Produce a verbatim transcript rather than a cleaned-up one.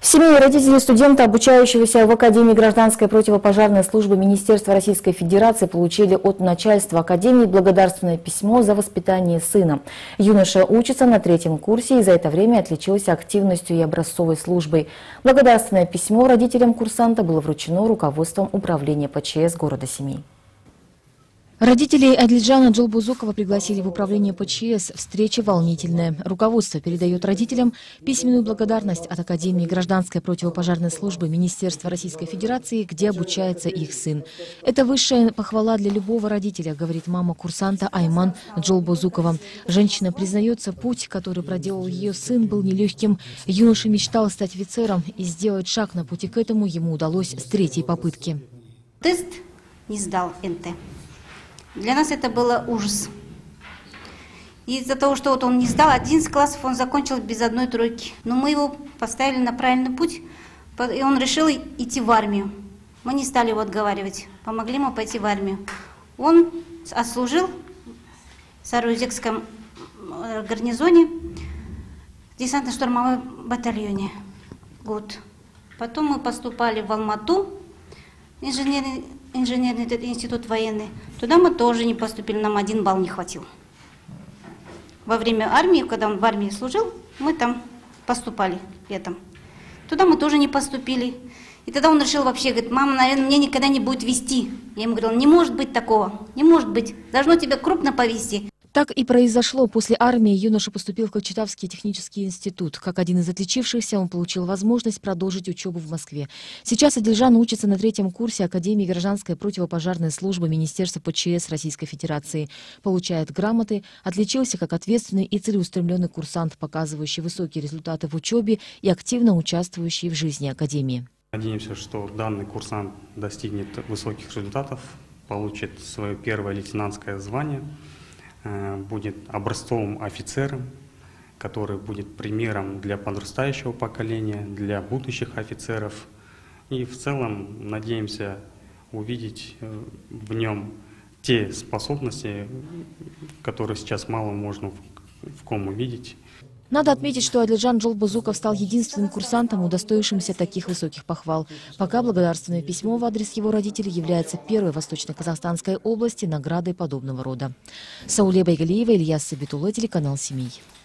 Семьи и родители студента, обучающегося в Академии гражданской противопожарной службы Министерства Российской Федерации, получили от начальства Академии благодарственное письмо за воспитание сына. Юноша учится на третьем курсе и за это время отличился активностью и образцовой службой. Благодарственное письмо родителям курсанта было вручено руководством управления ПЧС города Семей. Родителей Адильджана Джолбузукова пригласили в управление ПЧС. Встреча волнительная. Руководство передает родителям письменную благодарность от Академии гражданской противопожарной службы Министерства Российской Федерации, где обучается их сын. Это высшая похвала для любого родителя, говорит мама курсанта Айман Джолбузукова. Женщина признается, путь, который проделал ее сын, был нелегким. Юноша мечтал стать офицером, и сделать шаг на пути к этому ему удалось с третьей попытки. Тест не сдал эн тэ. Для нас это было ужас. Из-за того, что вот он не сдал, одиннадцать классов он закончил без одной тройки. Но мы его поставили на правильный путь, и он решил идти в армию. Мы не стали его отговаривать, помогли ему пойти в армию. Он отслужил в Сарыузекском гарнизоне, в десантно-штурмовом батальоне год. Потом мы поступали в Алмату, инженерный инженерный институт военный. Туда мы тоже не поступили, нам один балл не хватил. Во время армии, когда он в армии служил, мы там поступали летом. Туда мы тоже не поступили. И тогда он решил вообще, говорит, мама, наверное, мне никогда не будет вести. Я ему говорила, не может быть такого, не может быть, должно тебя крупно повести. Так и произошло. После армии юноша поступил в Кочетавский технический институт. Как один из отличившихся, он получил возможность продолжить учебу в Москве. Сейчас Адильджан учится на третьем курсе Академии гражданской противопожарной службы Министерства ПЧС Российской Федерации. Получает грамоты, отличился как ответственный и целеустремленный курсант, показывающий высокие результаты в учебе и активно участвующий в жизни Академии. Надеемся, что данный курсант достигнет высоких результатов, получит свое первое лейтенантское звание, будет образцовым офицером, который будет примером для подрастающего поколения, для будущих офицеров. И в целом надеемся увидеть в нем те способности, которые сейчас мало можно в ком увидеть. Надо отметить, что Адильджан Джолбузуков стал единственным курсантом, удостоившимся таких высоких похвал. Пока благодарственное письмо в адрес его родителей является первой в Восточно-Казахстанской области наградой подобного рода. Сауле Байгалиева, Ильяс Сабитулла, телеканал Семей.